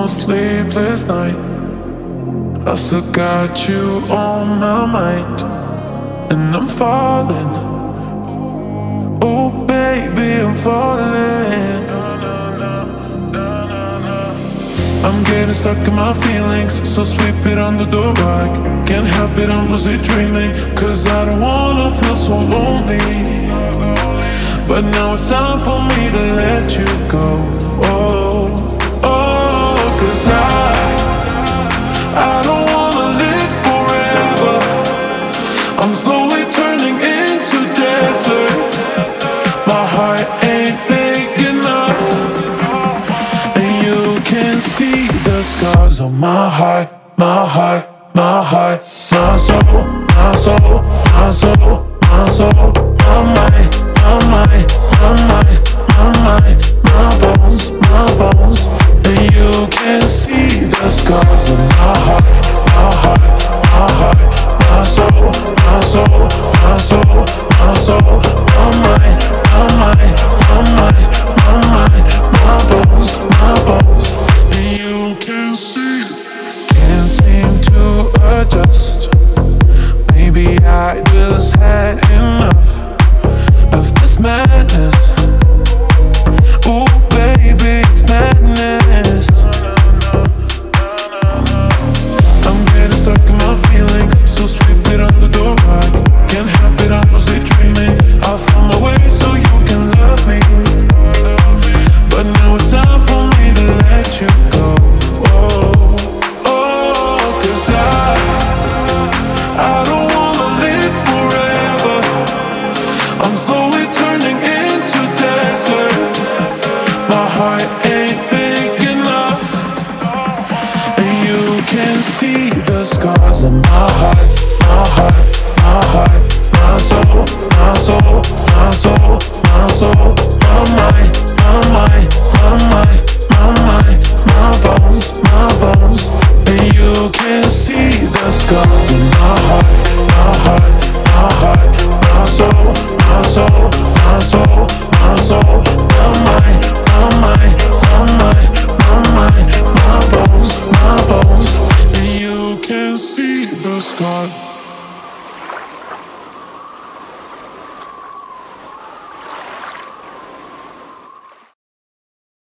sleepless night. I still got you on my mind, and I'm falling. Oh baby, I'm falling. I'm getting stuck in my feelings, so sweep it under the rug. Can't help it, I'm lucid dreaming, cause I don't wanna feel so lonely. But now it's time for me to let you go. Oh, oh, cause I don't wanna live forever. I'm slowly turning into desert. My heart ain't big enough, and you can see the scars on my heart, my heart, my heart, my soul, my soul, my soul, my soul, my mind, my mind, my mind, my mind, my bones, my bones. And you can see the scars on my heart, my heart, my heart, my soul, my soul, my soul, my soul, my mind, my mind, my mind, my mind, my bones, my bones. And you can see. Can't seem to adjust. Maybe I just had enough of this madness. Ooh, baby, it's madness. I'm getting stuck in my feelings, so sweep it under the rug. Can't help it, I'm mostly dreaming. I'll find my way so you can love me. But now it's time for me to let you go. Oh, oh, cause I don't wanna live forever. I'm slowly turning into desert. My heart ain't big enough, and you can see the scars on my heart, my heart, my heart, my soul, my soul, my soul, my soul, my mind, my mind, my mind, my mind, my bones, my bones. And you can see the scars in my heart, my heart, my heart, my soul, my soul, my soul, my soul, my mind, my mind, my mind, my mind, my bones, my bones. And you can see the scars.